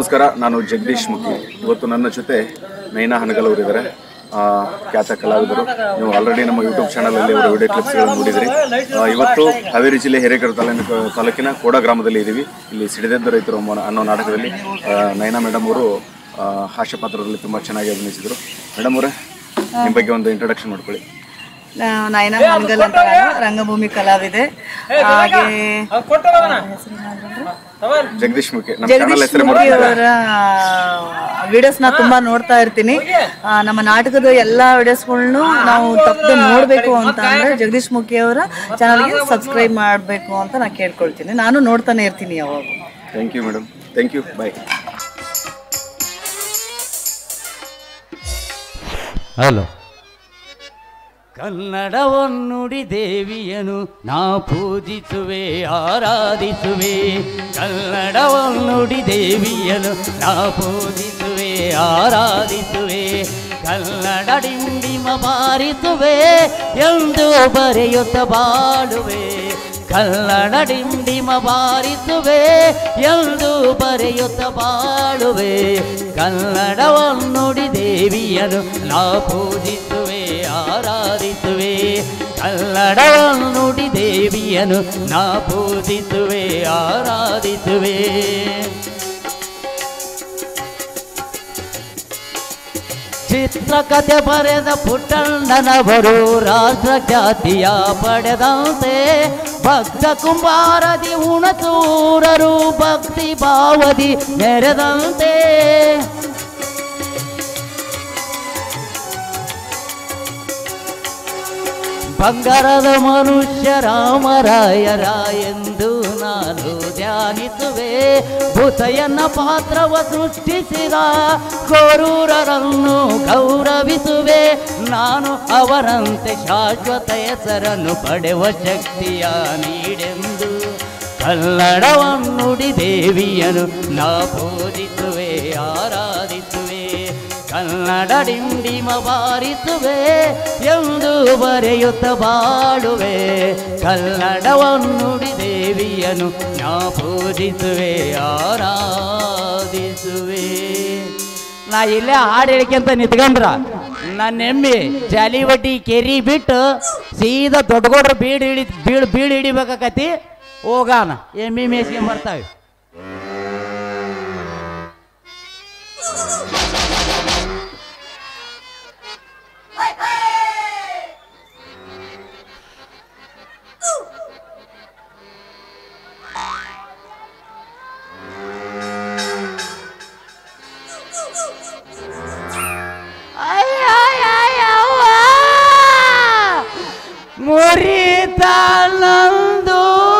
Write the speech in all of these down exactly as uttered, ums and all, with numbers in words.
ನಮಸ್ಕಾರ, ನಾನು ಜಗದೀಶ್ ಮುಖಿ. ಇವತ್ತು ನನ್ನ ಜೊತೆ ನೈನಾ ಹನಗಲ್ ಇದ್ದಾರೆ, ಖ್ಯಾತ ಕಲಾವಿದರು. ನೀವು ಆಲ್ರೆಡಿ ನಮ್ಮ ಯೂಟ್ಯೂಬ್ ಚಾನಲಲ್ಲಿ ಅವರ ವಿಡಿಯೋ ಕ್ಲಿಪ್ಸ್ಗಳನ್ನು ನೋಡಿದ್ರಿ. ಇವತ್ತು ಹಾವೇರಿ ಜಿಲ್ಲೆ ಹಿರೇಕೆರೆ ತಾಲೂಕು ತಾಲೂಕಿನ ಕೋಡ ಗ್ರಾಮದಲ್ಲಿ ಇದ್ದೀವಿ. ಇಲ್ಲಿ ಸಿಡಿದೆದ್ದ ರೈತರು ಅನ್ನೋ ನಾಟಕದಲ್ಲಿ ನೈನಾ ಮೇಡಮ್ ಅವರು ಹಾಸ್ಯ ಪಾತ್ರದಲ್ಲಿ ತುಂಬ ಚೆನ್ನಾಗಿ ಅಭಿನಯಿಸಿದರು. ಮೇಡಮ್ ಅವರೇ, ನಿಮ್ಮ ಬಗ್ಗೆ ಒಂದು ಇಂಟ್ರೊಡಕ್ಷನ್ ಮಾಡ್ಕೊಳ್ಳಿ. ನೈನಾ ಹನಗಲ್ ಅಂತ ರಂಗಭೂಮಿ ಕಲಾವಿದೆ. ಹಾಗೆ ಜಗದೀಶ್ ಮುಖಿ ಜಗದೀಶ್ ಮುಖಿ ಅವರ ವಿಡಿಯೋಸ್ ನಾ ತುಂಬಾ ನೋಡ್ತಾ ಇರ್ತೀನಿ. ನಮ್ಮ ನಾಟಕದ ಎಲ್ಲಾ ವಿಡಿಯೋಸ್ಗಳನ್ನು ನಾವು ತಪ್ಪದೆ ನೋಡ್ಬೇಕು ಅಂತ ಅಂದ್ರೆ ಜಗದೀಶ್ ಮುಖಿ ಅವರ ಚಾನಲ್ಗೆ ಸಬ್ಸ್ಕ್ರೈಬ್ ಮಾಡಬೇಕು ಅಂತ ನಾ ಕೇಳ್ಕೊಳ್ತೀನಿ. ನಾನು ನೋಡ್ತಾನೆ ಇರ್ತೀನಿ ಯಾವಾಗ. Thank you madam, thank you, bye. Hello. ಕನ್ನಡವನ್ನುಡಿ ದೇವಿಯನು ನಾ ಪೂಜಿಸುವೆ, ಆರಾಧಿಸುವೆ. ಕನ್ನಡವನ್ನುಡಿ ದೇವಿಯನು ನಾ ಪೂಜಿಸುವೆ, ಆರಾಧಿಸುವೆ. ಕನ್ನಡ ಡಿಂಡಿಮ ಬಾರಿಸುವೆ ಎಂದು ಬರೆಯುತ್ತ ಬಾಳುವೆ. ಕನ್ನಡ ಡಿಂಡಿಮ ಬಾರಿಸುವೆ ಎಂದು ಬರೆಯುತ್ತ ಬಾಳುವೆ. ಕನ್ನಡವನ್ನುಡಿ ದೇವಿಯನು ನಾ ಪೂಜಿಸುವೆ, ಆರಾಧಿಸುವೆ. ಕನ್ನಡವನ್ನುಡಿ ದೇವಿಯನು ನಾ ಪೂಜಿಸುವೆ, ಆರಾಧಿಸುವೆ. ಚಿತ್ರಕಥೆ ಬರೆದ ಪುಟ್ಟಣ್ಣನವರು ರಾಷ್ಟ್ರ ಖ್ಯಾತಿಯ ಪಡೆದಂತೆ ಭಕ್ತ ಕುಂಬಾರದಿ ಹುಣಸೂರರು ಭಕ್ತಿ ಭಾವದಿ ಮೆರೆದಂತೆ. ಬಂಗಾರದ ಮನುಷ್ಯ ರಾಮರಾಯರ ಎಂದು ನಾನು ಧ್ಯಾನಿಸುವೆ. ಭೂತಯ್ಯನ ಪಾತ್ರವ ಸೃಷ್ಟಿಸಿದ ಕೋರೂರರನ್ನು ಗೌರವಿಸುವೆ. ನಾನು ಅವರಂತೆ ಶಾಶ್ವತ ಹೆಸರನ್ನು ಪಡೆಯುವ ಶಕ್ತಿಯ ನೀಡೆಂದು ಕನ್ನಡವನ್ನುಡಿ ದೇವಿಯನು ನಾ ಪೂಜಿಸುವೆ, ಆರಾಧಿಸುವೆ. ಕನ್ನಡ ಡಿಂಡಿಮ ಬಾರಿಸುವೆ ಎಂದು ಬರೆಯುತ್ತ ಬಾಳುವೆ. ಕನ್ನಡವನ್ನುಡಿ ದೇವಿಯನು ನಾ ಪೂಜಿಸುವೆ, ಆರಾಧಿಸುವೆ. ನಾ ಇಲ್ಲೇ ಹಾಡು ಹೇಳಿಕೆಂತ ನಿಂತ್ಕೊಂಡ್ರ ನನ್ನ ಎಮ್ಮೆ ಜಾಲಿವಟಿ ಕೆರಿ ಬಿಟ್ಟು ಸೀದಾ ದೊಡ್ಡಗೌಡ್ರ ಬೀಡು ಹಿಡಿ ಬೀಳು ಬೀಳು ಹಿಡಿಬೇಕಾಕತಿ. ಹೋಗಾನ ಎಮ್ಮೆ ಮೇಸ್ಕೊಂಡ್ ಬರ್ತಾವೆ. ಮುರಿತಾನಂದು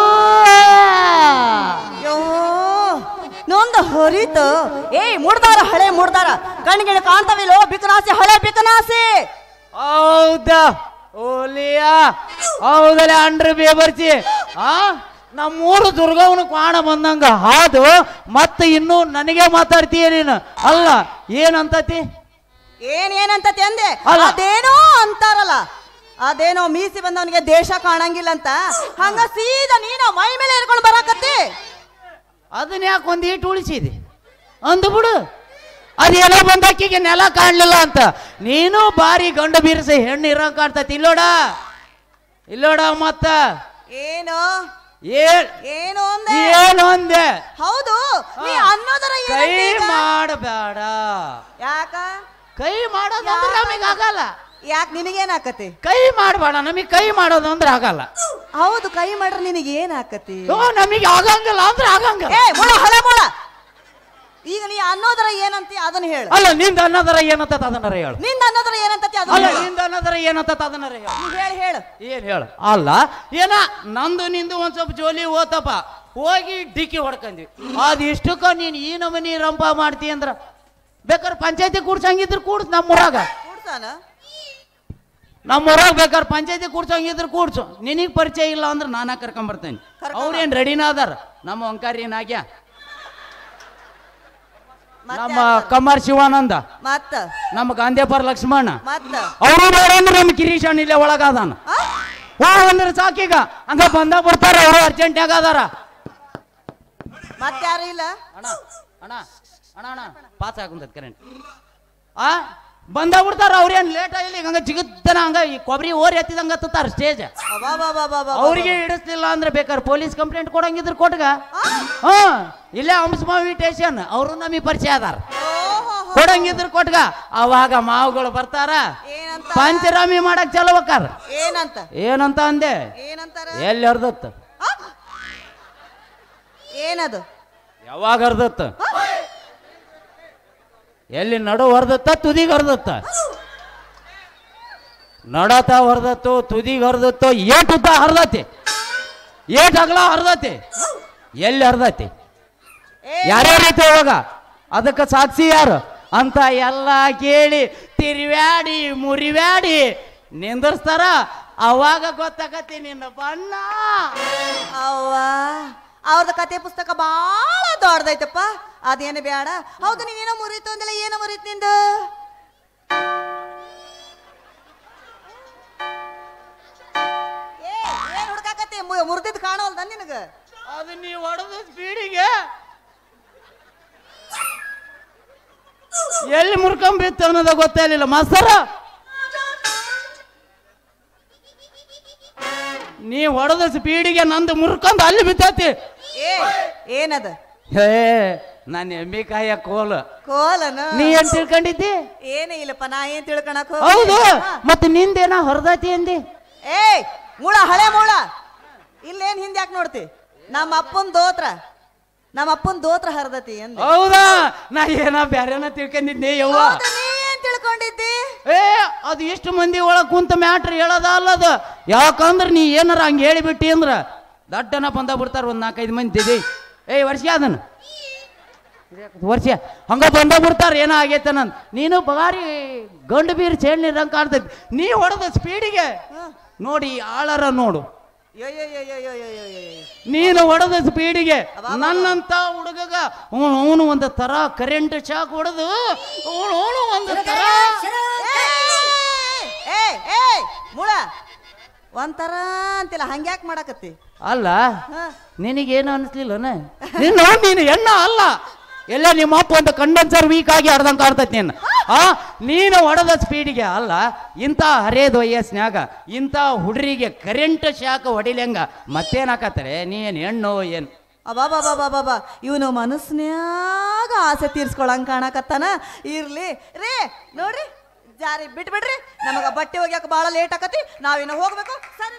ನೊಂದ ಹೊರಿತು. ಏಯ್ ಮುಡ್ದಾರ, ಹಳೆ ಮುಡ್ದಾರ, ಕಣ್ಗಿಣ ಕಾಣ್ತಾವಿಲ್ಲೋ ಬಿಕನಾಸಿ, ಹಳೆ ಬಿಕನಾಸಿ. ಹೌದಾ ಓಲಿಯ ಹೌದಲ್ಲ ಅಂಡ್ರ ಬೇಬರ್ಸಿ. ಆ ನಮ್ಮೂರು ದುರ್ಗವನ ಕ್ವಾಣ ಬಂದಂಗ ಹಾದು ಮತ್ತೆ ಇನ್ನು ನನಗೆ ಮಾತಾಡ್ತೀಯ ನೀನು. ಅಲ್ಲ ಏನಂತತಿ? ಏನ್ ಏನಂತತಿ ಅಂದೆ? ಅದೇನೋ ಅಂತಾರಲ್ಲ, ಅದೇನೋ ಮೀಸಿ ಬಂದವನಿಗೆ ದೇಶ ಕಾಣಂಗಿಲ್ಲ ಅಂತ, ಹಂಗ ಸೀದಾ ನೀನ ಮೈ ಮೇಲೆ ಇರ್ಕೊಂಡು ಬರಾಕತ್ತಿ. ಅದನ್ನ ಯಾಕೆ ಒಂದ್ ಈಟು ಉಳಿಸಿದೆ ಅಂದು ಬಿಡು. ಅದೇನೋ ಬಂದಾಕಿಗೆ ನೆಲ ಕಾಣ್ಲಿಲ್ಲ ಅಂತ. ನೀನು ಬಾರಿ ಗಂಡು ಬೀರಿಸಿ ಹೆಣ್ಣು ಇರಂಗ್ ಕಾಣ್ತತಿ. ಇಲ್ಲೋಡ ಇಲ್ಲೋಡ ಮತ್ತ ಏನು ಏನು ಏನು ಅಂದೆ? ಹೌದು, ನೀ ಅನ್ನೋದರ ಕೈ ಮಾಡಬೇಡ. ಯಾಕ ಕೈ ಮಾಡೋದು ಅಂದ್ರೆ ನಮಗೆ ಆಗಲ್ಲ. ಯಾಕೆ ನಿನಗೇನಾಕತಿ? ಕೈ ಮಾಡಬೇಡ, ನಮಗೆ ಕೈ ಮಾಡೋದು ಅಂದ್ರೆ ಆಗಲ್ಲ. ಹೌದು, ಕೈ ಮಾಡ್ರೆ ನಿನಗೆ ಏನ್ ಆಕತಿ? ನಮಗೆ ಆಗಂಗಿಲ್ಲ ಅಂದ್ರೆ ಆಗಂಗಿಲ್ಲ. ಏ ಮುಳ, ಹಳೆ ಮುಳ, ಈಗ ನೀ ಅನ್ನೋದರ ಏನಂತಿ ಅದನ್ನ ಹೇಳು. ಅಲ್ಲ ನಿಂದ ಅನ್ನೋದರ ಏನಂತ ಅದನ್ನ ಹೇಳು. ನಿಂದ ಅನ್ನೋದರ ಏನಂತತಿ ಅದನ್ನ ಅಲ್ಲ ನಿಂದ ಅನ್ನೋದರ ಏನಂತ ಅದನ್ನ ಹೇಳು. ಹೇಳು ಹೇಳು. ಏನ್ ಹೇಳು? ಅಲ್ಲ ಏನ ನಂದು ನಿಂದು ಒಂದ್ ಸ್ವಲ್ಪ ಜೋಲಿ ಓತಪ್ಪ ಹೋಗಿ ಡಿಕ್ಕಿ ಹೊಡ್ಕಂದ್ವಿ. ಅದ್ ಇಷ್ಟಕ್ಕ ನೀನ್ ಈ ನಮನಿ ರಂಪ ಮಾಡ್ತಿ ಅಂದ್ರ ಬೇಕಾದ್ರೆ ಪಂಚಾಯತಿ ಕೂಡ್ಸಂಗಿದ್ರು ಕೂಡ್ಸ್. ನಮ್ಮೂರಾಗ ಕೂಡ್ಸಾನ, ನಮ್ಮೂರಾಗ ಬೇಕಾದ್ರೆ ಪಂಚಾಯತಿ ಕೂಡ್ಸಂಗಿದ್ರು ಕೂಡ್ಸು. ನಿನಗ್ ಪರಿಚಯ ಇಲ್ಲ ಅಂದ್ರೆ ನಾನ ಕರ್ಕೊಂಬರ್ತೇನೆ. ಅವ್ರೇನ್ ರೆಡಿನ ಅದಾರ. ನಮ್ಮ ಓಂಕಾರಿ ನಾಗ್ಯ, ನಮ್ಮ ಕಮಾರ್ ಶಿವಾನಂದ, ಮತ್ತ ನಮ್ಮ ಗಾಂಧಿಪರ ಲಕ್ಷ್ಮಣ, ಮತ್ತ ಅವರು ನೋಡಂದ್ರೆ ನಮ್ಮ ಕಿರೀಶನ್ ಇಲ್ಲೇ ಒಳಗಾದಾನ. ಹೋ ಅಂದ್ರೆ ಸಾಕೀಗ ಹಂಗ ಬಂದ ಬರ್ತಾರ. ಅವರು ಅರ್ಜೆಂಟ್ನಾಗ ಅದಾರ. ಮತ್ತೆ ಯಾರು ಇಲ್ಲ ಅಣ್ಣ. ಅಣ್ಣ ಅಣ್ಣ ಅಣ್ಣ ಪಾಸ್ ಆಗುಂತದ ಕರೆಂಟ್ ಆ ಬಂದ ಬಿಡ್ತಾರ ಅವ್ರೇನ್ ಲೇಟ್ ಆಗಿಲ್ಲ ಹಂಗ ಜಿಗುತ್ತನ ಹಂಗ ಈ ಕೊಬ್ಬರಿ ಓರಿ ಎತ್ತಿದಂಗ ಹತ್ತಾರ ಸ್ಟೇಜ್ ಅವ್ರಿಗೆ ಹಿಡಿಸ್ಲಿಲ್ಲ ಅಂದ್ರೆ ಬೇಕಾದ್ರೆ ಪೊಲೀಸ್ ಕಂಪ್ಲೇಂಟ್ ಕೊಡಂಗಿದ್ರು ಕೊಟ್ಗ ಹ ಇಲ್ಲೇ ಹಂಸಮಾವಿ ಸ್ಟೇಷನ್ ಅವರು ನಮಗೆ ಪರಿಚಯ ಅದಾರ ಕೊಡಂಗಿದ್ರು ಕೊಟ್ಗ ಅವಾಗ ಮಾವುಗಳು ಬರ್ತಾರ ಪಂಚರಾಮಿ ಮಾಡಕ್ ಚಲೋ ಹೋಕಾರ ಏನಂತ ಏನಂತ ಅಂದೆ ಏನಂತಾರ ಎಲ್ಲಿ ಹರ್ದತ್ತ ಏನದು ಯಾವಾಗ ಹರ್ದತ್ತ ಎಲ್ಲಿ ನಡು ಹೊರದತ್ತ ತುದಿಗೆ ಹರ್ದತ್ತ ನಡತ ಹೊರದತ್ತು ತುದಿಗೆ ಹರ್ದತ್ತು ಏಟ್ ಉದ್ದ ಹರ್ದತಿ ಏಟ್ ಅಗಲ ಹರ್ದತಿ ಎಲ್ಲಿ ಹರ್ದತಿ ಯಾರ್ಯಾರೈತೆ ಅವಾಗ ಅದಕ್ಕೆ ಸಾಕ್ಷಿ ಯಾರು ಅಂತ ಎಲ್ಲ ಕೇಳಿ ತಿರ್ವ್ಯಾಡಿ ಮುರಿವ್ಯಾಡಿ ನಿಂದರ್ಸ್ತಾರ ಅವಾಗ ಗೊತ್ತಾಗತಿ ನಿನ್ನ ಬಣ್ಣ ಅವ್ವ ಅವ್ರದ ಕತೆ ಪುಸ್ತಕ ಬಾಳ ದೊಡ್ಡದೈತಪ್ಪ ಅದೇನು ಬೇಡ ಹೌದು ನೀನೇನೋ ಮುರಿತು ಅಂದಿಲ್ಲ ಏನೋ ಮುರಿತು ನಿಂದು ಏನ್ ಹುಡ್ಕಾಕತಿ ಮುರಿದಿದ್ ಕಾಣವಲ್ದ ನಿನಗ ಅದು ನೀವು ಹೊಡೆದ ಸ್ಪೀಡಿಗೆ ಎಲ್ಲಿ ಮುರ್ಕೊಂಬಿತ್ತು ಅನ್ನೋದ ಗೊತ್ತಾಗಲಿಲ್ಲ ಮಾಸ್ತರ ನೀ ಹೊಡೆದ ಸ್ಪೀಡಿಗೆ ನಂದು ಮುರ್ಕೊಂಡ್ ಅಲ್ಲಿ ಬಿದ್ದತಿ ಏ ಏನದ ಹೇ ನಾನು ಎಮ್ಮಿ ಕಾಯ ಕೋಲು ಕೋಲನ ನೀ ಏನ್ ತಿಳ್ಕೊಂಡಿದ್ದಿ ಏನೇ ಇಲ್ಲಪ್ಪ ನಾ ಏನ್ ತಿಳ್ಕೊಳಕ್ ಹೌದು ಮತ್ತೆ ನಿಂದೇನ ಹೊರದತಿ ಅಂದಿ ಏ ಮೂಳ ಹಳೆ ಮೂಳ ಇಲ್ಲೇನ್ ಹಿಂದೆ ಯಾಕೆ ನೋಡ್ತಿ ನಮ್ಮ ಅಪ್ಪನ್ ದೋತ್ರ ನಮ್ಮ ಅಪ್ಪನ್ ದೋತ್ರ ಹರಿದತಿ ಅಂದ ಹೌದಾ ನಾ ಏನ ಬ್ಯಾರೇನ ತಿಳ್ಕೊಂಡಿದ್ನಿ ಯವ್ವ ನೀ ಏನ್ ತಿಳ್ಕೊಂಡಿದ್ದಿ ಏ ಅದು ಎಷ್ಟು ಮಂದಿ ಒಳಗ್ ಕುಂತ ಮ್ಯಾಟ್ರ್ ಹೇಳದ ಅಲ್ಲದ ಯಾಕಂದ್ರ ನೀ ಏನಾರ ಹಂಗ ಹೇಳಿಬಿಟ್ಟಿ ಅಂದ್ರ ದಡ್ಡನ ಬಂದ ಬಿಡ್ತಾರ ಒಂದ್ ನಾಲ್ಕೈದು ಮಂದಿ ದಿದಿ ಏ ವರ್ಷ ಅದನ್ನ ವರ್ಷ ಹಂಗ ಬಂದ ಬಿಡ್ತಾರ ಏನೋ ಆಗೈತೆ ನನ್ ನೀನು ಬಗಾರಿ ಗಂಡು ಬೀರ್ ಚೇಳ್ನಿರಂಗ ಕಾಣ್ತೈತಿ ನೀ ಹೊಡೆದ ಸ್ಪೀಡಿಗೆ ನೋಡಿ ಆಳರ ನೋಡು ನೀನು ಹೊಡೆದ ಸ್ಪೀಡಿಗೆ ನನ್ನಂತ ಹುಡುಗಗ ಅವನು ಒಂದು ತರ ಕರೆಂಟ್ ಶಾಕ್ ಹೊಡೆದು ಅವನು ಒಂದು ತರ ಮೂಳ ಒಂಥರ ಅಂತಿಲ್ಲ ಹಂಗ್ಯಾಕ್ ಮಾಡಕತ್ತಿ ಅಲ್ಲ ನಿನಗೇನು ಅನ್ಸ್ಲಿಲ್ಲನ ನಿನ್ನ ನೀನು ಎಣ್ಣ ಅಲ್ಲ ಎಲ್ಲ ನಿಮ್ಮ ಅಪ್ಪ ಒಂದು ಕಂಡೆನ್ಸರ್ ವೀಕ್ ಆಗಿ ಆಡ್ದಂಗೆ ಕಾಡ್ತೈತಿ ನೀನು ಆ ನೀನು ಹೊಡೆದ ಸ್ಪೀಡಿಗೆ ಅಲ್ಲ ಇಂಥ ಹರೇದ ವಯಸ್ಸಿನಾಗ ಇಂಥ ಹುಡ್ರಿಗೆ ಕರೆಂಟ್ ಶಾಕ್ ಹೊಡಿಲಂಗ ಮತ್ತೇನಾಕತ್ತಾರೆ ನೀನ್ ಹೆಣ್ಣು ಏನು ಅಬಾಬಾ ಬಾಬಾ ಬಾಬಾ ಇವನು ಮನಸ್ನ್ಯಾಗ ಆಸೆ ತೀರ್ಸ್ಕೊಳಂಗ ಕಾಣಕತ್ತಾನ ಇರ್ಲಿ ರೇ ನೋಡ್ರಿ ಜಾರಿ ಬಿಟ್ಬಿಡ್ರಿ ನಮಗ ಬಟ್ಟೆ ಹೋಗ್ಯಾಕ ಬಾಳ ಲೇಟ್ ಆಕತಿ ನಾವಿನ್ನ ಹೋಗ್ಬೇಕು ಸರಿ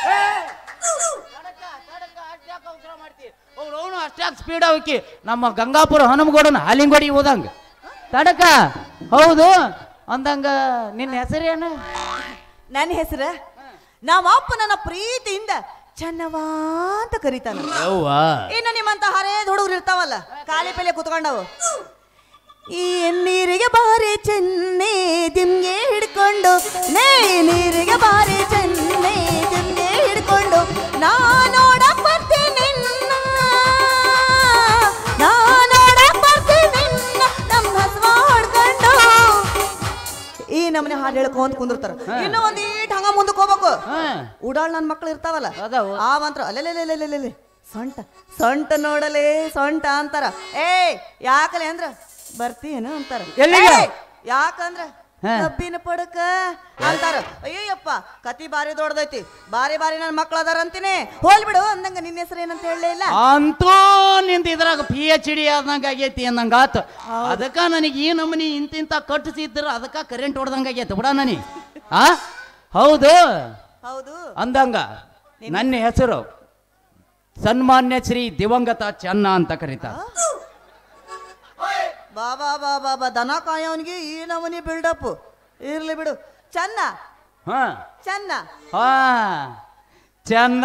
ಅವನು ಅಷ್ಟಾಗಿ ಸ್ಪೀಡ್ ಹೋಗಿ ನಮ್ಮ ಗಂಗಾಪುರ ಹನುಮಗೌಡನ ಹಾಲಿಂಗೋಡಿ ಹೋದಂಗ ತಡಕ ಹೌದು ಅಂದಂಗ ನಿನ್ನ ಹೆಸರೇನು ನನ್ನ ಹೆಸರ ನಮ್ಮ ಅಪ್ಪ ನನ್ನ ಪ್ರೀತಿಯಿಂದ ಚೆನ್ನವಾ ಅಂತ ಕರೀತಾನ ಇನ್ನು ನಿಮ್ಮಂತ ಹರೇದ್ ಹುಡುಗರು ಇರ್ತಾವಲ್ಲ ಖಾಲಿ ಪೆಲೆ ಕುತ್ಕೊಂಡವು ಈ ನೀರಿಗೆ ಬಾರಿ ಚೆನ್ನೆ ದಿಮ್ಗೆ ಹಿಡ್ಕೊಂಡು ನೇ ನೀರಿಗೆ ಬಾರಿ ಚೆನ್ನೆ ದಿಮ್ಗೆ ಹಿಡ್ಕೊಂಡು ನಾ ನೋಡಕ್ ಬರ್ತೀನಿ ನಾ ನೋಡಕ್ ಬರ್ತೀನಿ ನಮ್ಮ ಹಸ್ವ ಹೊಡ್ಕೊಂಡು ಈ ನಮ್ಮನೆ ಹಾಡು ಹೇಳ್ಕೊಂತ ಕುಂದಿರ್ತಾರ ಇನ್ನೂ ಒಂದ್ ಈಟ್ ಹಂಗ ಮುಂದಕ್ಕೆ ಹೋಗ್ಬೇಕು ಉಡಾಳ್ ನನ್ ಮಕ್ಳು ಇರ್ತಾವಲ್ಲ ಆ ಮಂತ್ರ ಅಲ್ಲೆಲ್ಲೆಲ್ಲೆಲ್ಲೆಲ್ಲೆ ಸೊಂಟ ಸೊಂಟ ನೋಡಲೇ ಸೊಂಟ ಅಂತಾರ ಏ ಯಾಕಲೆ ಅಂದ್ರ ಬರ್ತೀನ ಅಂತಾರ ಯಾಕಂದ್ರ ಕಬ್ಬಿನ ಪಡಕ ಅಂತಾರ ಅಯ್ಯಪ್ಪ ಕತಿ ಬಾರಿ ದೊಡ್ಡದೈತಿ ಬಾರಿ ಬಾರಿ ನನ್ ಮಕ್ಳು ಅದಾರ ಅಂತೀನಿ ಹೋಲ್ಬಿಡು ಅಂದಂಗ ನಿನ್ನ ಹೆಸರು ಏನಂತ ಹೇಳಲೇ ಇಲ್ಲ ಅಂತೂ ನಿಂತ ಇದ್ರಾಗ ಪಿ ಎಚ್ ಡಿ ಆದಂಗ ಆಗೈತಿ ಅಂದಂಗ ಆತ ಅದಕ್ಕ ನನಗೆ ಈ ನಮನಿ ಇಂತಿಂತ ಕಟ್ಟಿಸಿದ್ರ ಅದಕ್ಕ ಕರೆಂಟ್ ಹೊಡ್ದಂಗ ಆಗೈತಿ ಬಿಡ ನನಗೆ ಆ ಹೌದು ಹೌದು ಅಂದಂಗ ನನ್ನ ಹೆಸರು ಸನ್ಮಾನ್ಯ ಶ್ರೀ ದಿವಂಗತ ಚೆನ್ನ ಅಂತ ಕರೀತಾರ ಬಾಬಾ ಬಾಬಾ ಬಾ ದನ ಕಾಯೋನ್ಗೆ ಈ ನಮನಿ ಬಿಲ್ಡಪ್ ಇರ್ಲಿ ಬಿಡು ಚೆನ್ನ ಹಾ ಚೆನ್ನ ಹಾ ಚೆನ್ನ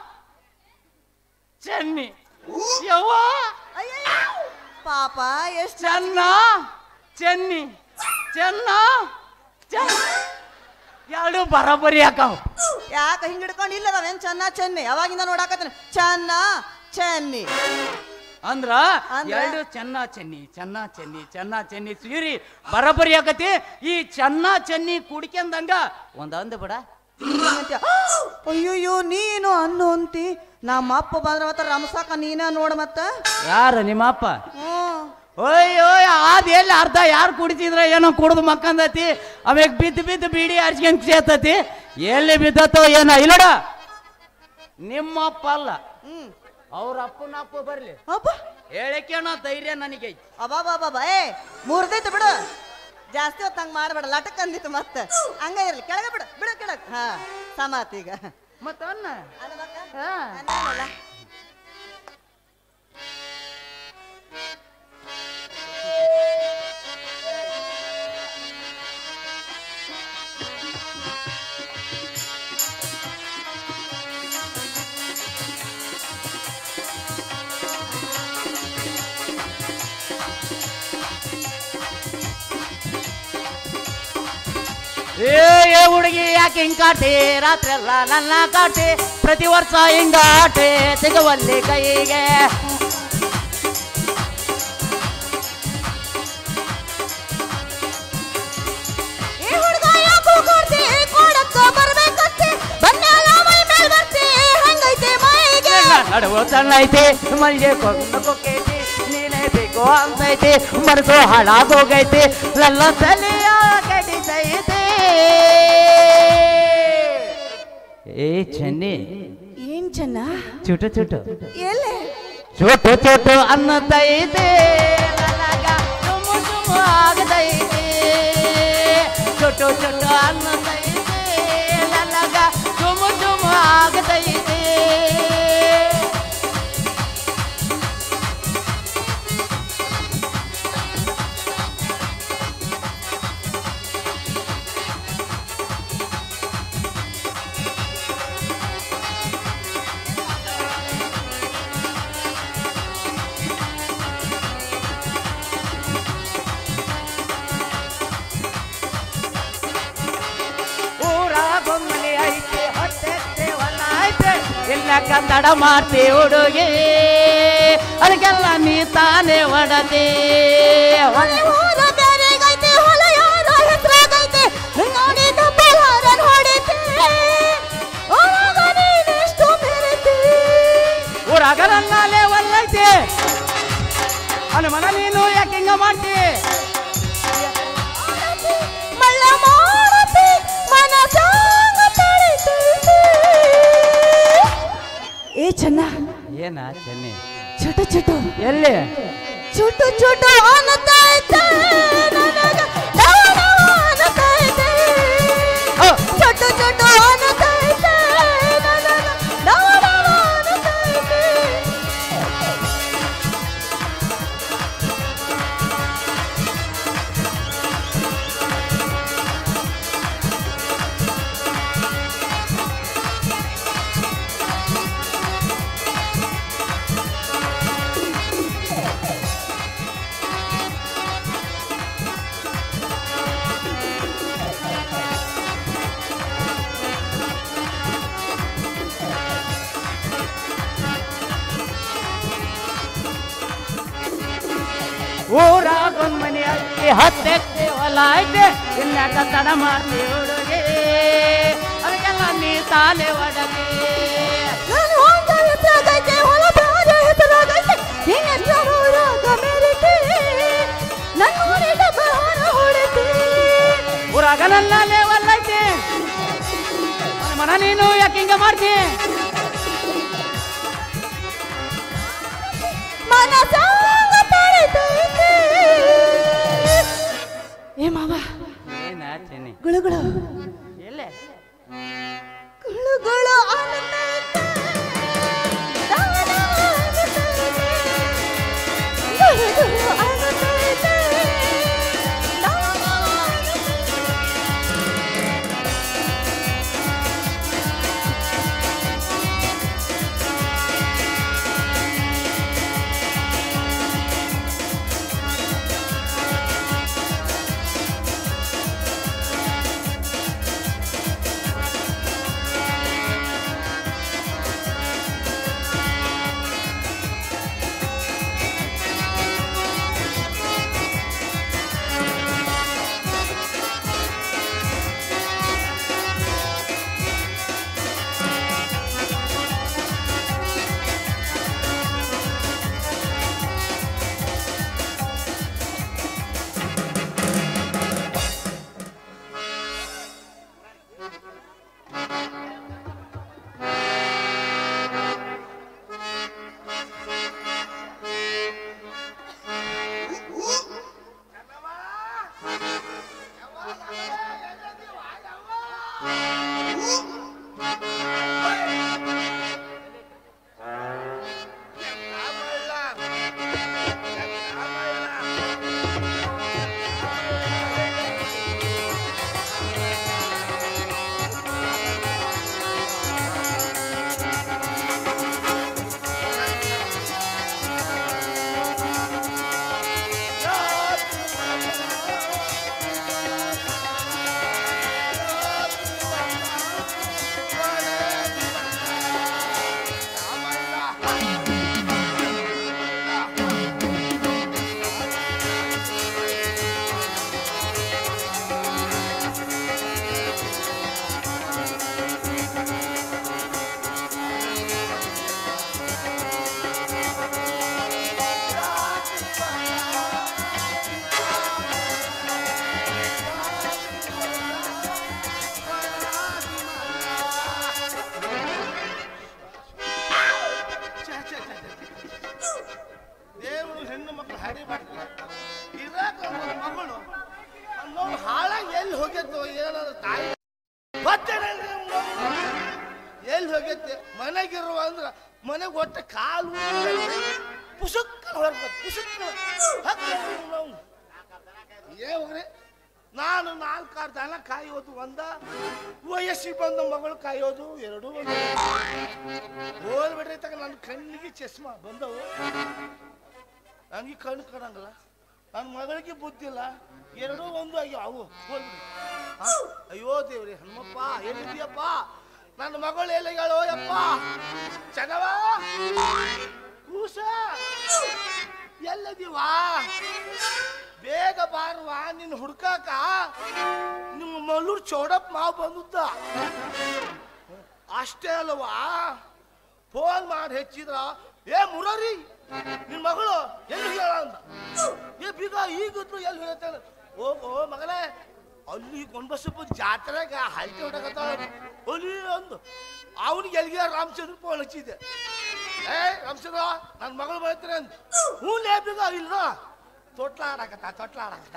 ಚೆನ್ನಿ ಯವ್ವ ಪಾಪ ಎಷ್ಟು ಚೆನ್ನ ಚೆನ್ನಿ ಚೆನ್ನ ಎರಡು ಬರೋಬ್ಬರಿ ಯಾಕವ್ ಯಾಕ ಹಿಂಗ್ ಹಿಡ್ಕೊಂಡು ಇಲ್ಲ ನಾವೇನ್ ಚೆನ್ನ ಚೆನ್ನಿ ಅವಾಗಿಂದ ನೋಡಾಕತ್ತೀನಿ ಚೆನ್ನ ಚೆನ್ನಿ ಅಂದ್ರ ಎರಡು ಚೆನ್ನ ಚೆನ್ನಿ ಚೆನ್ನ ಚೆನ್ನಿ ಚೆನ್ನ ಚೆನ್ನಿ ಸೀರಿ ಬರಬರಿ ಆಗತಿ ಈ ಚೆನ್ನ ಚೆನ್ನಿ ಕುಡ್ಕೊಂಡಂಗ ಒಂದ್ ಅಂದ್ ಬಿಡ ಅಯ್ಯೋಯ್ಯೋ ನೀನು ಅನ್ನು ಅಂತಿ ನಮ್ಮ ಅಪ್ಪ ಬಂದ್ರ ಮತ್ತ ರಮಸಾಕ ನೀನ ನೋಡ ಮತ್ತ ಯಾರ ನಿಮ್ಮ ಅಪ್ಪ ಹ್ಮ್ ಓಯ್ಯೋ ಅದ್ ಎಲ್ಲಿ ಅರ್ಧ ಯಾರು ಕುಡಿತಿದ್ರ ಏನೋ ಕುಡ್ದು ಮಕ್ಕಂದತಿ ಆಮ್ಯಾಗ ಬಿದ್ದು ಬಿದ್ದು ಬೀಡಿ ಹರ್ಸ್ಕೊಂಡ್ ಸೇತತಿ ಎಲ್ಲಿ ಬಿದ್ದತ್ತೋ ಏನೋ ಇಲ್ಲಡ ನಿಮ್ಮಪ್ಪ ಅಲ್ಲ ಅವ್ರ ಅಪ್ಪನ ಅಪ್ಪ ಬರ್ಲಿ ಹೇಳಕ್ಕೇನೋ ಧೈರ್ಯ ನನಗೆ ಅಬಾಬಾಬಾ ಏ ಮೂರ್ದೈತು ಬಿಡು ಜಾಸ್ತಿ ಹೊತ್ತು ಹಂಗ ಮಾಡಬೇಡ ಲಟಕ್ ಅಂದಿತ್ತು ಮತ್ತ ಹಂಗ ಇರ್ಲಿ ಕೆಳಗ ಬಿಡು ಬಿಡು ಕೆಳಗ್ ಹಾ ಸಮಾತ್ ಈಗ ಮತ್ತ ಅನ್ನ ಏ ಹುಡುಗಿ ಯಾಕೆ ಹಿಂಗ್ ಕಾಟಿ ರಾತ್ರಿ ಎಲ್ಲ ನನ್ನ ಕಾಟಿ ಪ್ರತಿ ವರ್ಷ ಹಿಂಗಾಟಿ ಸಿಗುವಲ್ಲಿ ಕೈಗೆ ನಡುವ ಸಣ್ಣೈತಿ ಮಲ್ಗೆ ಕೊಕ್ಕೈತಿ ನೀನೇ ಬೇಕು ಅಂತೈತಿ ಮನಸ್ಸು ಹಾಳಾಗೋಗೈತಿ ಲಲ್ಲ ತಲೆಯ ಕಡಿತೈತಿ ಏ ಚೆನ್ನಿ ಏನ್ ಚೆನ್ನ ಚುಟು ಚುಟು ಎಲ್ಲಿ ಚೋಟು ಚೋಟು ಅನ್ನತೈತಿ ನನಗ ಚುಮು ಚುಮು ಆಗತೈತಿ ಚೋಟು ಚೋಟು ಅನ್ನತೈತಿ ನನಗ ಚುಮು ಚುಮು ಆಗತೈತಿ ತಡ ಮಾಡ್ತಿ ಹುಡುಗಿ ಅದಕ್ಕೆಲ್ಲ ನೀ ತಾನೇ ಒಡತಿ ಊರಾಗ ನನ್ನಲ್ಲೇ ಒಲ್ಲೈತಿ ಅಲ್ಲಿ ಮನ ನೀನು ಯಾಕೆ ಹಿಂಗ ಮಾಡ್ತಿ ಏ ಚೆನ್ನ ಏನ ಚೆನ್ನಿ ಚುಟು ಚುಟು ಎಲ್ಲಿ ಚುಟು ಚುಟು ಅನ್ನತೈತೆ ನನಗ ಡವ ಡವ ಅನ್ನತೈತೆ ಚುಟು ಚುಟು ಅನ್ನತೈತೆ ನನಗ ಡವ ಡವ ಅನ್ನತೈತೆ ಊರಾಗೊಂದ್ ಮನೆ ಐತಿ ಹತ್ತೆತ್ತಿ ಹೊಲ ಐತೆ ಇನ್ಯಾಕ ತಡ ಮಾಡ್ತಿ ಹುಡುಗಿ ಅದಕ್ಕೆಲ್ಲ ನೀ ತಾಲೆ ಒಡತಿ ನಾನು ಹೊಂದ ಹೆಸರಾಗೈತೆ ಹೊಲ ಬ್ಯಾರೆ ಹೆಸರಾಗೈತೆ ನಿನ್ನ ಹೆಸರು ಊರಾಗ ಮೇರಿತಿ ನನ್ನ ಊರಿನ ಬಹಾರ ಹೊಡಿತಿ ಊರಾಗ ನನ್ನಲ್ಲೇ ಒಲ್ಲೈತಿ ಮನ ನೀನು ಯಾಕೆ ಹಿಂಗ ಮಾಡ್ತಿ ಮನಸಾಗ ತಡಿತೈತೆ ಏ ಮಾವ ಏನ ಚೆನ್ನಿ ಗುಳುಗುಳು ಎಲ್ಲೇ ಗುಳುಗುಳು ಅನ್ನತೈತೆ ಡವ ಡವ ಅನ್ನತೈತೆ ಗುಳುಗುಳು ಅನ್ನತೈತೆ ಡವ ಡವ ಹೋಗ್ಯತ್ತು ಏನಾದ್ರು ತಾಯಿ ಎಲ್ಲಿ ಹೋಗೈತೆ ಮನೆಗಿರುವ ಅಂದ್ರ ಮನೆಗೆ ಒಟ್ಟು ಕಾಲು ಪುಸುಕ್ಕ ಹೊರಬೇಕು ಪುಸುಕ್ಕ ನಾವು ಏ ಹೋಗ್ರಿ ನಾನು ನಾಲ್ಕಾರು ದನ ಕಾಯೋದು ಒಂದ ವಯಸ್ಸಿಗೆ ಬಂದ ಮಗಳು ಕಾಯೋದು ಎರಡು ಹೋಲ್ಬಿಡ್ರಿ ತಗ ನನ್ನ ಕಣ್ಣಿಗೆ ಚಸ್ಮಾ ಬಂದವು ನನಗೆ ಕಣ್ಣು ಕಾಣಂಗಿಲ್ಲ ನನ್ನ ಮಗಳಿಗೆ ಬುದ್ಧಿಲ್ಲ ಎರಡೂ ಒಂದು ಆಗ್ಯಾವ ಅವು ಹೋಲ್ಬಿಡ್ರಿ ಅಯ್ಯೋ ದೇವ್ರಿ ಹನುಮಪ್ಪ ಎಲ್ಲಿದ್ಯಪ್ಪ ನನ್ನ ಮಗಳು ಎಲ್ಲಿಗಳು ಯಪ್ಪ ಚನವ ಕೂಸ ಎಲ್ಲದೀವಾ ಬೇಗ ಬಾರವಾ ನಿನ್ನ ಹುಡ್ಕಾಕ ನಿಮ್ಮ ಮಲ್ಲೂರು ಚೌಡಪ್ಪ ಮಾವು ಬಂದುದ್ದ ಅಷ್ಟೇ ಅಲ್ವಾ ಫೋನ್ ಮಾಡಿ ಹೆಚ್ಚಿದ್ರ ಏ ಮುರಾರಿ ನಿನ್ ಮಗಳು ಎಲ್ಲಿ ಹೇಳ ಅಂತ ಏ ಬೀಗ ಈಗಿದ್ರು ಎಲ್ಲಿ ಹೇಳ್ತಾನೆ ಹೋಗೋ ಮಗನೇ ಅಲ್ಲಿ ಗೊಂಬಸಪ್ಪ ಜಾತ್ರೆಗ ಹಲ್ಟಿ ಹೊಡಕತ್ತಾಳ ಒಲಿ ಅಂದು ಅವನಿಗೆ ಎಲ್ಲಿಗೆ ರಾಮಚಂದ್ರ ಫೋನ್ ಹಚ್ಚಿದ್ದೆ ಏ ರಾಮಚಂದ್ರ ನನ್ನ ಮಗಳು ಬರ್ತಾರೆ ಅಂತ ಹ್ಞೂ ಲೇ ಬೀಗ ಇಲ್ಲ ತೊಟ್ಲ ಆಡಕತ್ತ ತೊಟ್ಲ ಆಡಕತ್ತ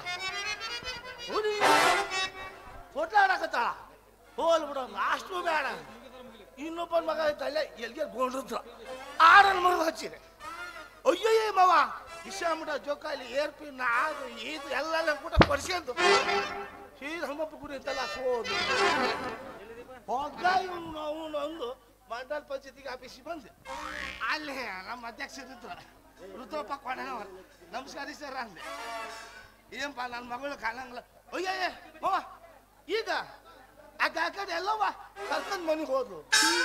ತೊಟ್ಲ ಆಡಕತ್ತಾಳ ಹೋಲ್ ಬಿಡ ಅಷ್ಟು ಬೇಡ ಇನ್ನೊಬ್ಬ ಮಗ ಇದ್ದಲ್ಲೇ ಎಲ್ಲಿಗೆ ಗೊಂಡ್ರದ್ರ ಆಡನ್ ಮರದ ಹಚ್ಚಿದೆ ಅಯ್ಯಯ್ಯ ಮಾವ ಇಶಾಮುಡ ಜೋಕಾಲಿ ಏರ್ಪಿನ್ ಅದು ಇದು ಎಲ್ಲ ಕೂಡ ಪರಿಸ್ಕೊಂಡು ಸೀದ ಹಮ್ಮಪ್ಪ ಗುಡಿ ಅಂತಲ್ಲ ಸೋದು ಹೋಗ ಇವನು ಅವನು ಅಂದು ಮಂಡಲ ಪಂಚಾಯತಿಗೆ ಆಫೀಸಿಗೆ ಬಂದೆ ಅಲ್ಲಿ ನಮ್ಮ ಅಧ್ಯಕ್ಷರಿದ್ರ ರುದ್ರಪ್ಪ ಕೊಡನವ್ರ ನಮಸ್ಕಾರ ಸರ್ ಅಂದೆ ಏನಪ್ಪ ನನ್ನ ಮಗಳು ಕಾಣಂಗಿಲ್ಲ ಅಯ್ಯಯ್ಯ ಮಾವ ಈಗ ಆ ಕಡೆ ಎಲ್ಲವ ಕರ್ಕೊಂಡ್ ಮನೆಗೆ ಹೋದ್ರು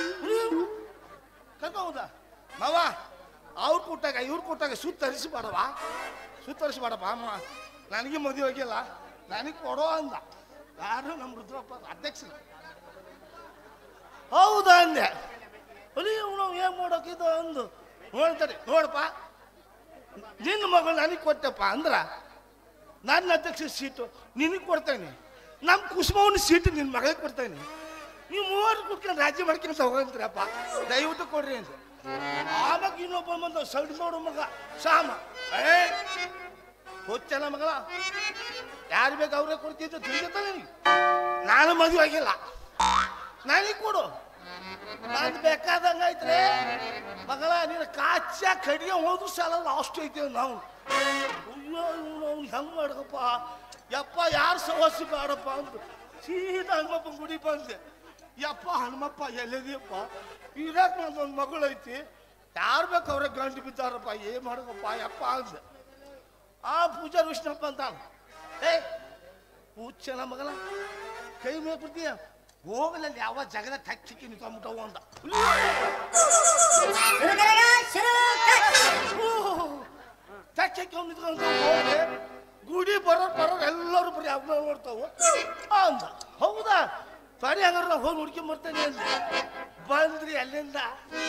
ಕರ್ಕೊಂಡ ಮಾವ ಅವ್ರು ಕೊಟ್ಟಾಗ ಇವ್ರು ಕೊಟ್ಟಾಗ ಸುತ್ತರಿಸಿ ಮಾಡವಾ ಸುತ್ತರಿಸಿ ಮಾಡಪ್ಪ ಅಮ್ಮ ನನಗೆ ಮದುವೆ ಆಗಿಲ್ಲ ನನಗೆ ಕೊಡೋ ಅಂದ ಯಾರು ನಮ್ಮ ರುದ್ರಪ್ಪ ಅಧ್ಯಕ್ಷರು ಹೌದಾ ಅಂದೆ ಅಲ್ಲಿ ನಾವು ಏನ್ ಮಾಡೋಕಿದ್ದು ಅಂದು ನೋಡ್ತಾರೆ ನೋಡಪ್ಪ ನಿನ್ನ ಮಗಳು ನನಗೆ ಕೊಟ್ಟಪ್ಪ ಅಂದ್ರ ನನ್ನ ಅಧ್ಯಕ್ಷ ಸೀಟು ನಿನಗೆ ಕೊಡ್ತೇನೆ ನಮ್ಮ ಕುಸುಮವನ್ನ ಸೀಟು ನಿನ್ನ ಮಗಳಿಗೆ ಕೊಡ್ತೇನೆ ನೀವು ಮೂವರು ಕುತ್ಕೊಂಡು ರಾಜ್ಯ ಮಾಡ್ಕೊಂತ ಹೋಗಂತೀರಪ್ಪ ದಯವಿಟ್ಟು ಕೊಡ್ರಿ ಅಂತ ಆವಾಗ ಇನ್ನೊಬ್ಬ ಬಂದ ಸೈಡ್ ನೋಡು ಮಗ ಶಾಮ ಏ ಹೊಚ್ಚನ ಮಗಳ ಯಾರು ಬೇಕು ಅವ್ರೇ ಕೊಡ್ತಿದ್ದು ತಿಳಿದ ನನಗೆ ನಾನು ಮದುವೆ ಆಗಿಲ್ಲ ನನಗೆ ಕೊಡು ನಾನು ಬೇಕಾದಂಗ ಐತ್ರಿ ಮಗಳ ನೀನು ಕಾಚ ಕಡಿಗೆ ಹೋದ್ರು ಸಾಲಲ್ಲ ಅಷ್ಟು ಐತೇವೆ ನಾವು ಅಯ್ಯೋ ಅವ್ನು ಹೆಂಗ್ ಮಾಡಕಪ್ಪ ಯಪ್ಪ ಯಾರು ಸವಾಸಿ ಬೇಡಪ್ಪ ಅಂತ ಸೀದಾ ಹನುಮಪ್ಪ ಗುಡಿ ಬಂದೆ ಯಪ್ಪ ಹನುಮಪ್ಪ ಎಲ್ಲಿದೆಯಪ್ಪ ಇರಾಕ್ ನಂದೊಂದು ಮಗಳು ಐತಿ ಯಾರು ಬೇಕು ಅವ್ರೆ ಗಂಟು ಬಿದ್ದಾರಪ್ಪ ಏನ್ ಮಾಡಕಪ್ಪ ಯಪ್ಪ ಅಂದೆ ಆ ಪೂಜಾ ವಿಷ್ಣಪ್ಪ ಅಂತ ಏ ಪೂಜನ ಮಗಲ ಕೈ ಮೇಲೆ ಬಿಡ್ತೀಯ ಹೋಗಲಲ್ಲಿ ಯಾವ ಜಗದ ತಕ್ಕಿಕ್ಕಿ ನಿಂತ್ಕೊಂಡ್ಬಿಟ್ಟವು ಅಂತ ತಕ್ಕಿಕ್ಕಿ ನಿಂತ್ಕೊಂಡ್ ಹೋಗಿ ಗುಡಿ ಬರೋರು ಬರೋರು ಎಲ್ಲರೂ ಬರೀ ಹಬ್ಬ ನೋಡ್ತಾವು ಅಂದ ಹೌದಾ ಸರಿ ಹಂಗಾರ ನಾವು ಹೋಗಿ ಹುಡ್ಕೊಂಡ್ ಬರ್ತೇನೆ ಅಂದ ಬಂದ್ರಿ ಅಲ್ಲಿಂದ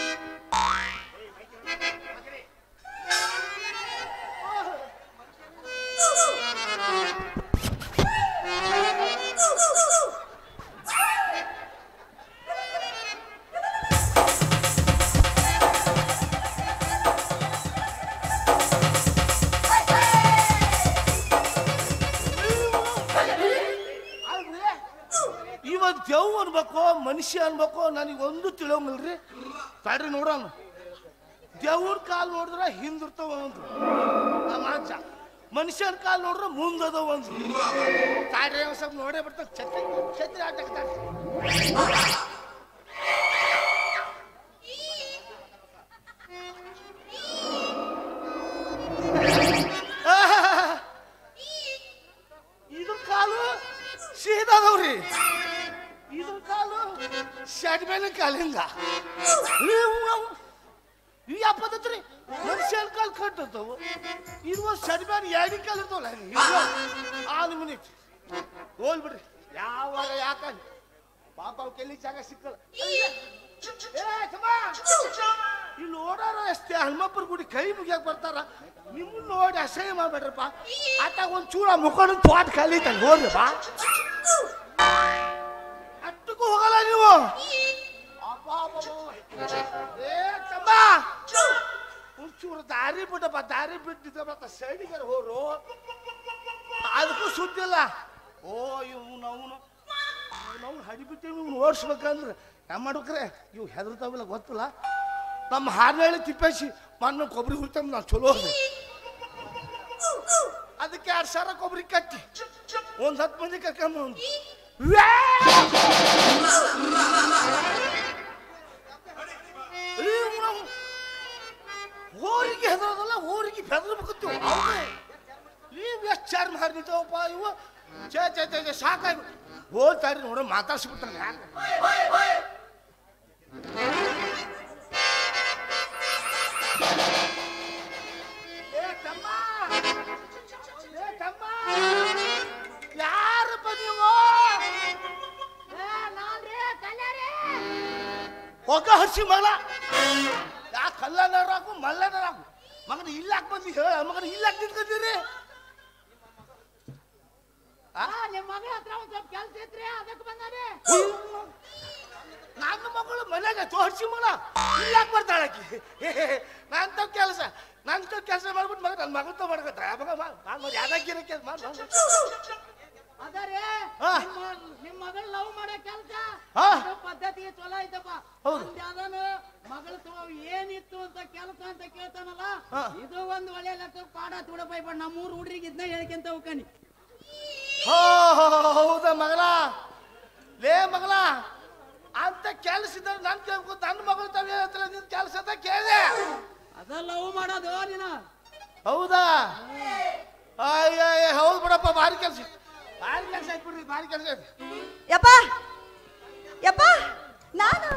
ದೇವ್ ಅನ್ಬೇಕು ಮನುಷ್ಯ ಅನ್ಬೇಕು ನನಗೆ ಒಂದು ತಿಳಿಯೋಂಗಿಲ್ರಿ ತಡ್ರಿ ನೋಡೋಣ ದೇವ್ರ ಕಾಲ್ ನೋಡಿದ್ರೆ ಹಿಂದಿರ್ತಾವ ಒಂದು ಮಾಂಸ ಮನುಷ್ಯನ ಕಾಲ್ ನೋಡ್ರೆ ಮುಂದದ ಒಂದು ತಾಡ್ರಿ ಸ್ವಲ್ಪ ನೋಡೇ ಬರ್ತಾನೆ ಛತ್ರಿ ಛತ್ರಿ ಆಟಕ್ಕೆ ಇದ್ರ ಕಾಲು ಸೀದಾದವ್ರಿ ಇದ್ರ ಕಾಲು ಶಡ್ ಮೇಲೆ ಕಾಲಿಂದ ಈ ಅಪ್ಪದತ್ರಿ ಮನುಷ್ಯನ ಕಾಲು ಕಟ್ಟವು ಇದು ಶಡ್ ಮೇಲೆ ಎರಡು ಕಾಲು ಇರ್ತಾವಲ್ಲ ಆ ನಿಮ್ಮನೆ ಹೋಲ್ ಬಿಡ್ರಿ ಯಾವಾಗ ಯಾಕಂದ್ರೆ ಪಾಪ ಅವಕ್ಕೆ ಎಲ್ಲಿ ಜಾಗ ಸಿಕ್ಕಲ್ಲ ಇಲ್ಲಿ ನೋಡಾರ ಅಷ್ಟೇ ಹನುಮಪ್ಪರ ಗುಡಿ ಕೈ ಮುಗಿಯಾಕ ಬರ್ತಾರ ನಿಮ್ಮನ್ನ ನೋಡಿ ಅಸಹ್ಯ ಮಾಡ್ಬೇಡ್ರಪ್ಪ ಆತಾಗ ಒಂದ್ ಚೂರ ಮುಖಂಡ ತೋಟ ಕಲಿತಾನೆ ಹೋಗ್ರಪ್ಪ ಅಷ್ಟಕ್ಕೂ ಹೋಗಲ್ಲ ನೀವು ಒಂಚೂರು ದಾರಿ ಬಿಟ್ಟಪ್ಪ ದಾರಿ ಬಿಟ್ಟಿದ್ದ ಸೈಡಿಗೆ ಹೋರು ಅದಕ್ಕೂ ಸುದ್ದಿಲ್ಲ ಓ ಇವ್ನು ಅವನು ನಾವು ಹಡಿಬಿಟ್ಟು ಇವ್ನು ಓಡಿಸ್ಬೇಕಂದ್ರೆ ಯಾವ ಮಾಡ್ಬೇಕ್ರೆ ಇವು ಹೆದರ್ತಾವಿಲ್ಲ ಗೊತ್ತಿಲ್ಲ. ನಮ್ಮ ಹಾರ್ನಳ್ಳಿ ತಿಪ್ಪೇಸಿ ಮಣ್ಣು ಕೊಬ್ಬರಿ ಹುಡ್ತಂಬ ನಾವು ಚಲೋ ಅದಕ್ಕೆ ಎರಡು ಸಾವಿರ ಕೊಬ್ಬರಿ ಕಟ್ಟಿ ಒಂದು ಹತ್ತು ಮಂದಿ ಕರ್ಕೊಂಬ ಹೋರಿಗೆ ಹೆದರೋದಲ್ಲ, ಹೋರಿಗೆ ಬೆದರ್ಬೇಕತ್ತೀವಿ. ನೀವು ಎಷ್ಟು ಚಾರ್ ಮಾರಿದ್ದವಪ್ಪ ಇವು ಚೇ ಚೇ ಚೇ ಸಾಕಾಗಿ ಹೋಗ್ತಾರಿ ನೋಡ ಮಾತಾಡ್ಸ್ಬಿಡ್ತಾನೆ. ಯಾಕೆ ಯಾರಪ್ಪ ನೀವು? ಹೋಗ ಹಸಿ ಮಗಳ ಯಾ ಕಲ್ಲನರಾಕು ಮಲ್ಲನರಾಕು ಮಗನ ಇಲ್ಲಾಕ್ ಬಂದಿ ಹೇಳ ಮಗನ ಇಲ್ಲಾಕ್ ನಿಂತ್ಕೊಂಡಿರಿ? ನಿಮ್ಮ ಮಗಳ ಹತ್ರ ಒಂದ್ ಸ್ವಲ್ಪ ಕೆಲಸ ಇತ್ರಿ ಅದಕ್ಕೆ ಬಂದಾನೆ. ನನ್ನ ಮಗಳು ಮನೆಗೆ ತೋರ್ಸಿ ಮಗಳ ಇಲ್ಲಾಕ್ ಬರ್ತಾಳಕಿ ನಂತ ಕೆಲಸ ನಂತ ಕೆಲಸ ಮಾಡ್ಬಿಟ್ಟು ಮಗ ನನ್ನ ಮಗಂತ ಮಾಡ್ಕೊತ ಮಗ ಯಾವ್ದಾಗಿರ ಕೆಲಸ ಮಾಡ ಅದರೇ ನಿಮ್ಮ ಮಗಳ ಲವ್ ಮಾಡೋ ಕೆಲಸ ಪದ್ಧತಿ ಚಲೋ ಐತಪ್ಪ. ಯಾವ್ದಾನು ಮಗಳ ಏನಿತ್ತು ಅಂತ ಕೆಲಸ ಅಂತ ಕೇಳ್ತಾನಲ್ಲ, ಇದು ಒಂದು ಒಳ್ಳೆ ಲೆಕ್ಕ ಪಾಡ ತುಡಪೈ ಬಣ್ಣ ನಮ್ಮೂರು ಹುಡ್ರಿಗೆ ಇದನ್ನ ಹೇಳ್ಕೊಂತ ಹೋಗ್ತಾನಿ. ಹೌದಾ ಮಗಳ? ಲೇ ಮಗಳ ಅಂತ ಕೆಲಸ ಇದ್ದಾರೆ ನನ್ ಕೇಳ್ಕೊ ನನ್ನ ಮಗಳು ತಾವ ಹೇಳ್ತಾರ ನಿನ್ ಕೆಲಸ ಅಂತ ಕೇಳಿದೆ. ಅದ ಲವ್ ಮಾಡೋದು ನೀನ? ಹೌದಾ? ಅಯ್ಯ ಹೌದು ಬಿಡಪ್ಪ, ಭಾರಿ ಕೆಲಸ ಭಾರಿ ಕೆಲಸ ಆಯ್ತು ಬಿಡ್ರಿ, ಭಾರಿ ಕೆಲಸ ಆಯ್ತು. ಯಪ್ಪ ಯಪ್ಪ ನಾನು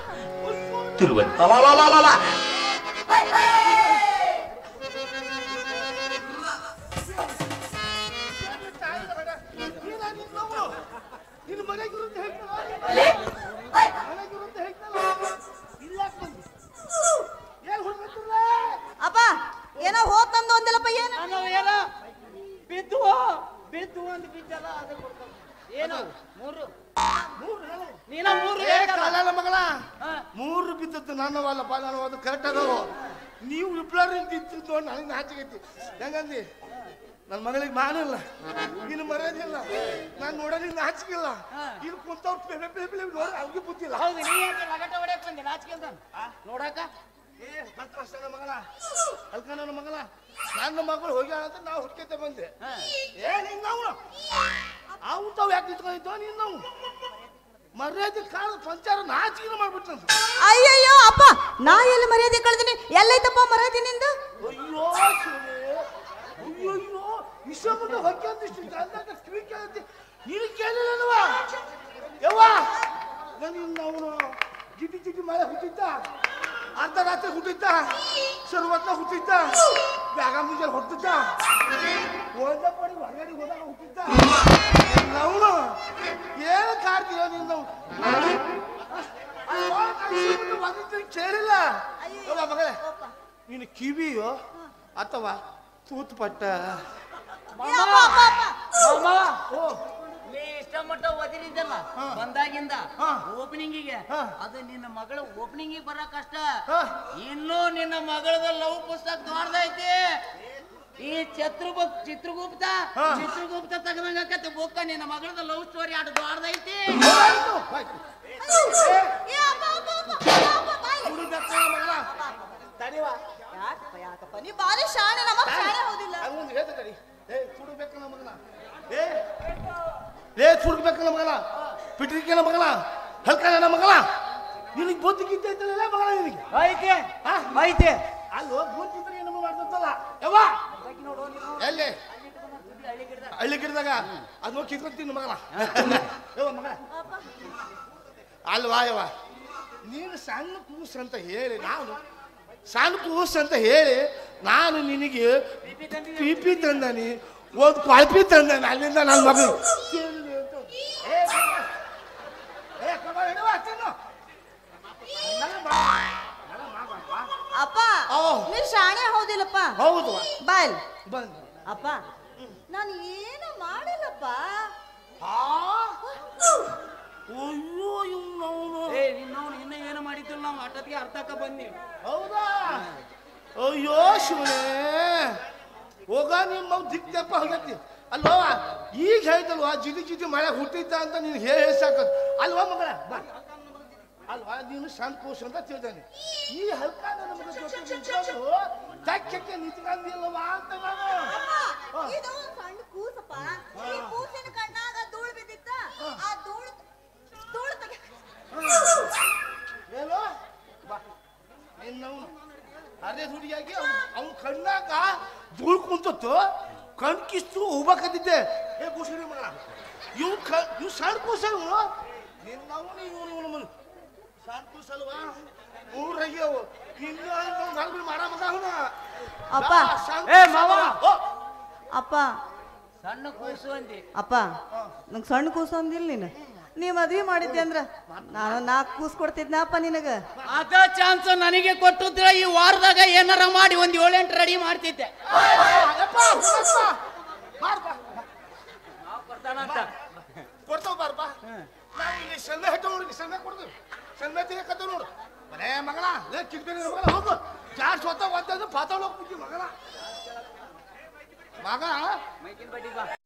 ನಿನ್ನ ಮನೆಗಿರುತ್ತೆ ಹೇಳ್ತಾನ ಮನೆಗಿರುತ್ತೆ ಹೇಳ್ತಾನ ಇಲ್ಲಾಕ್ ಬಂದು ಏನ್ ಹುಡುಗಲ್ಲ ಅಪ್ಪ ಏನೋ ಹೋತ್ ನಂದು ಒಂದಿಲ್ಲಪ್ಪ. ಏನು ಏನೋ ಬಿದ್ದು ಬಿದ್ದು ಒಂದು ಬಿದ್ದಲ್ಲ ಅದೇ ಕೊಡ್ತಾನೆ. ಏನು ಮೂರು ನೀನ ಮೂರು ಕಾಲ ಮಗಳ ಮೂರು ಬಿದ್ದದ್ದು ನನ್ನವಲ್ಲಪ್ಪ, ನಾನು ಅದು ಕರೆಕ್ಟ್ ಅದಾವ. ನೀವು ಇಬ್ಬರು ನಿಂತಿದ್ದು ನನಗೆ ನಾಚಿಕೈತಿ. ಹೆಂಗಂದಿ ನನ್ನ ಮಗಳಿಗೆ ಮಾನಿಲ್ಲ, ಇನ್ನು ಮರ್ಯಾದಿಲ್ಲ, ನಾನು ನೋಡೋದಿಲ್ಲ ನಾಚಿಕಿಲ್ಲ. ಇಲ್ಲಿ ಕುಂತವ್ರು ಪೆಲೆ ಪೆಲೆ ಪೆಲೆ ನೋಡಿ ಅವ್ರಿಗೆ ಬುದ್ಧಿಲ್ಲ. ಹೌದು ನೀ ಯಾಕೆ ಲಗಟ ಹೊಡ್ಯಾಕ ಬಂದೆ ನಾಚಿಕೆ ನೋಡಾಕ? ಏ ಮತ್ತ ನನ್ನ ಮಗಳ ಅಲ್ಕ ನನ್ನ ಮಗಳ ನನ್ನ ಮಗಳು ಹೋಗಿ ಅಂತ ನಾವು ಹುಡ್ಕೈತೆ ಬಂದೆ. ಏನ್ ಹಿಂಗ ನಾವು ಅವು ತಾವು ಯಾಕೆ ನಿಂತ್ಕೊಂಡಿದ್ದೋ ನೀನು? ನಾವು ಮರ್ಯಾದೆ ಕಾಲ ಸಂಚಾರ ನಾಚಿಕೆ ಮಾಡ್ಬಿಟ್ಟು. ಅಯ್ಯಯ್ಯೋ ಅಪ್ಪ, ನಾ ಎಲ್ಲಿ ಮರ್ಯಾದೆ ಕಳ್ದಿನಿ? ಎಲ್ಲೈತಪ್ಪ ಮರ್ಯಾದೆ ನಿಂದು? ಅಯ್ಯೋ ಅಯ್ಯೋ ಅಯ್ಯೋ ಇಷ್ಟ ಮುಂದೆ ಹೊಕ್ಕೆ ಅಂದಿಷ್ಟು ಅಂದಾಗ ಕಿವಿ ಕೇಳತ್ತಿ ನೀನು ಕೇಳಿಲ್ಲವ ಯವ್ವ. ನಾನು ಅವನು ಜಿಟಿ ಜಿಟಿ ಮಳೆ ಹುಟ್ಟಿದ್ದ, ಅರ್ಧ ರಾತ್ರಿ ಹುಟ್ಟಿದ್ದ, ಸರ್ವತ್ನ ಹುಟ್ಟಿದ್ದ, ಬ್ಯಾಗ ಮುಂಜಾನೆ ಹೊಟ್ಟಿದ್ದ, ಒಂದ ಪಡಿ ಹೊರಗಡೆ ಹೋದಾಗ ಹುಟ್ಟಿದ್ದ. ಅವನು ಏನು ಕಾಡ್ತೀಯೋ ನೀನು? ಕೇಳಿಲ್ಲ ಯವ್ವ ಮಗಳೇ, ನೀನು ಕಿವಿಯೋ ಅಥವಾ ತೂತ್ಪಟ್ಟ? ನೀ ಇಷ್ಟ ಮಟ್ಟ ಒದಿರಿದ್ದಲ್ಲ ಬಂದಾಗಿಂದ ಓಪನಿಂಗಿಗೆ, ಅದು ನಿನ್ನ ಮಗಳ ಓಪನಿಂಗಿಗೆ ಬರ ಕಷ್ಟ. ಇನ್ನು ನಿನ್ನ ಮಗಳದ ಲವ್ ಪುಸ್ತಕ ದೊಡ್ಡದೈತಿ. ಈ ಚಿತ್ರಗುಪ್ತ ಚಿತ್ರಗುಪ್ತ ಚಿತ್ರಗುಪ್ತ ತಗದಂಗ ಬುಕ್ಕ ನಿನ್ನ ಮಗಳದ ಲವ್ ಸ್ಟೋರಿ ಆಟ ದೊಡ್ಡದೈತಿ. ನೀ ಬಾರಿ ಶಾಣೆ, ನಮ್ಮ ಶಾಣೆ ಹೌದಿಲ್ಲ. ಸುಡ್ಬೇಕಲ್ಲ ಮಗನ, ಏ ಸುಡ್ಬೇಕಲ್ಲ ಮಗನ, ಪಿಟ್ರಿಕೆಲ್ಲ ಮಗನ, ಹಲ್ಕ ನನ್ನ ಮಗನ. ನಿನಗೆ ಬುದ್ಧಿ ಗಿದ್ದೈತಲ್ಲ ಮಗನ ನಿನಗೆ? ಐತೆ ಐತೆ ಅಲ್ಲಿ ಹೋಗಿ ಬುದ್ಧಿದ್ರೆ ಏನಮ್ಮ ಮಾಡ್ತಲ್ಲ ಯವ್ವ. ಎಲ್ಲಿ ಹಳ್ಳಿ ಗಿಡದಾಗ ಅದು ಹೋಗಿ ಕಿತ್ಕೊತೀನಿ ಮಗನ. ಯವ್ವ ಮಗನ ಅಲ್ವಾ ಯವ್ವ, ನೀನು ಸಣ್ಣ ಕೂಸು ಅಂತ ಹೇಳಿ ನಾನು ಸಣ್ಣ ಕೂಸು ಅಂತ ಹೇಳಿ ನಾನು ನಿನಗೆ ಪಿಪಿ ತಂದಾನಿ, ಒಂದು ಕೊಳಪಿ ತಂದಾನೆ. ಅಲ್ಲಿಂದ ನನ್ನ ಮಗಳು ಅಪ್ಪ ನೀ ಶಾಣೆ ಹೌದಿಲ್ಲಪ್ಪ? ಹೌದು ಬಾಯ್ ಬಂದ ಅಪ್ಪ, ನಾನು ಏನು ಮಾಡಿಲ್ಲಪ್ಪ. ಅಯ್ಯೋ ಇವ್ನು ಏ ನಿನ್ನವನು ಇನ್ನ ಏನು ಮಾಡಿದ್ದಿಲ್ಲ, ನಾವು ಆಟೋದಿಗೆ ಅರ್ಥಕ್ಕ ಬಂದಿ. ಹೌದಾ? ಅಯ್ಯೋ ಶಿವನೇ, ಹೋಗ ನಿಮ್ಮ ದಿಕ್ತಪ್ಪ ಹೋಗತ್ತಿ ಅಲ್ಲೋ ಈಗ ಹೇಳ್ತಲ್ವಾ ಜಿಟಿ ಜಿಟಿ ಮಳೆ ಹುಟ್ಟಿತ್ತ ಅಂತ ನೀನು ಹೇಳಿ ಸಾಕತ್ ಅಲ್ವಾ ಮಗಳ ಬಾ ಅಲ್ವಾ ನೀನು ಸಣ್ಣ ಕೂಸು ಅಂತ ತಿಳ್ದಾನೆ ಈ ಹಲ್ಕ ನನ್ನ ಮಗ ಜೊತೆ ನಿಂತ್ಕೊಂಡು ಚಕ್ಕೆ ನಿಂತ್ಕೊಂಡಿಲ್ಲವಾ ಅಂತ ನಾನು ಇದು ಸಣ್ಣ ಕೂಸಪ್ಪ ಈ ಕೂಸಿನ ಕಣ್ಣಾಗ ಧೂಳು ಬಿದ್ದಿತ್ತ ಆ ಧೂಳು ಧೂಳು ತೆಗೆ ಏನು ಬಾ ನಿನ್ನವನು ಅದೇ ಹುಡುಗಿಯಾಗಿ ಅವ್ನ ಕಣ್ಣಾಗ ಧೂಳು ಕುಂತತ್ತು ಕಣ್ ಕಿಸ್ತು ಹೋಗ್ಬೇಕಂತಿದ್ದೆ ಏ ಕೂಸಿನ ಮಗಳ ಇವ್ ಕ ಇವ್ ಸಣ್ಣ ಕೂಸಲ್ವ ನಿನ್ನವನು ಇವನು ಇವನು ಸಣ್ಣ ಕೂಸಲ್ವಾ ಊರಾಗ್ಯವು ಇನ್ನು ಮಾಡ ಮಗ ಅವನ ಅಪ್ಪ ಏ ಮಾವ ಅಪ್ಪ ಸಣ್ಣ ಕೂಸು ಅಂದಿ ಅಪ್ಪ ನಂಗೆ ಸಣ್ಣ ಕೂಸು ಅಂದಿಲ್ಲ ನೀನು ನೀ ಮದ್ವಿ ಮಾಡಿದ್ದೆ ಅಂದ್ರ ನಾನು ನಾಲ್ಕು ಕೂಸ್ ಕೊಡ್ತಿದ್ನಪ್ಪ ನಿನಗ ಅದ ಚಾನ್ಸ್ ನನಗೆ ಕೊಟ್ಟಿದ್ರೆ ಈ ವಾರದಾಗ ಏನಾರ ಮಾಡಿ ಒಂದ್ ಏಳೆಂಟು ರೆಡಿ ಮಾಡ್ತಿದ್ದೆ ಕೊಡ್ತಾವ ಬಾರ್ಪಾ ನಾವು ಇಲ್ಲಿ ಸೆಲ್ವೆ ಹೆಟ್ಟ ನೋಡಿ ಸೆಲ್ವೆ ಕೊಡ್ತೀವಿ ಸೆಲ್ವೆ ತೆಗೆಕತ್ತ ನೋಡು ಮನೆ ಮಗಳ ಲೇ ಕಿಡ್ತೀನಿ ಮಗಳ ಹೋಗು ಜಾರ್ ಸ್ವತಃ ಒತ್ತಂದ್ರೆ ಪಾತಾಳ ಹೋಗ್ಬಿಟ್ಟು ಮಗಳ ಮಗ